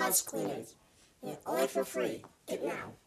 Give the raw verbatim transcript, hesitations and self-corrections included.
house cleaners. Yeah, all for free. Get now.